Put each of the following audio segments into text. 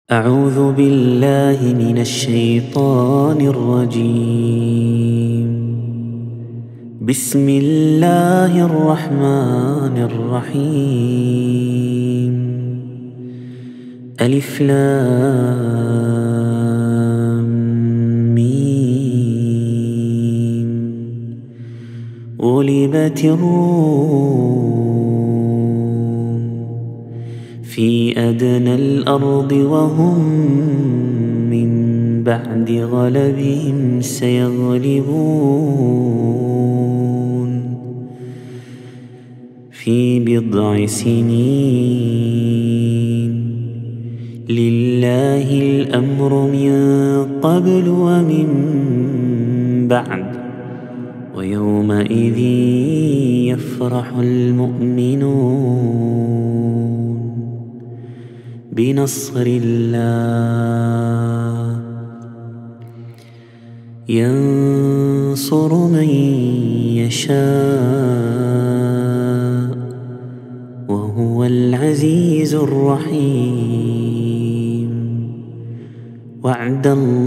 أعوذ بالله من الشيطان الرجيم. بسم الله الرحمن الرحيم. ألف لام ميم. غلبت الروم في أدنى الأرض وهم من بعد غلبهم سيغلبون في بضع سنين. لله الأمر من قبل ومن بعد ويومئذ يفرح المؤمنون بنصر الله. ينصر من يشاء وهو العزيز الرحيم. وعد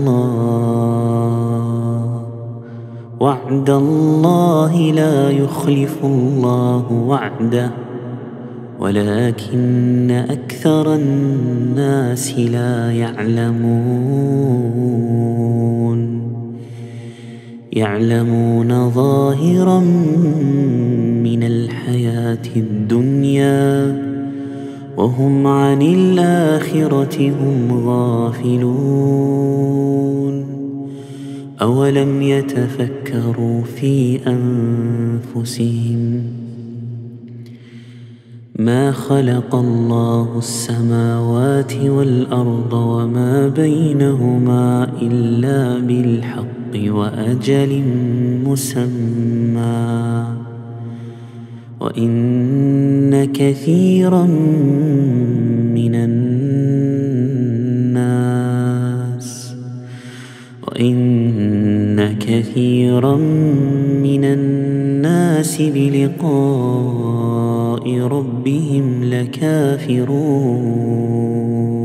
الله لا يخلف الله وعده ولكن أكثر الناس لا يعلمون ظاهرا من الحياة الدنيا وهم عن الآخرة هم غافلون. أولم يتفكروا في أنفسهم ما خلق الله السماوات والأرض وما بينهما إلا بالحق وأجل مسمى وإن كثيرا من الناس بلقاء ربهم لكافرون.